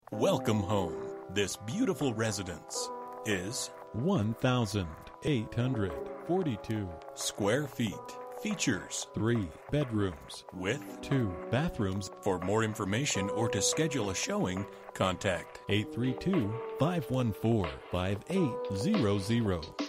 Welcome home. This beautiful residence is 1,842 square feet. Features 3 bedrooms with 2 bathrooms. For more information or to schedule a showing, contact 832-514-5800.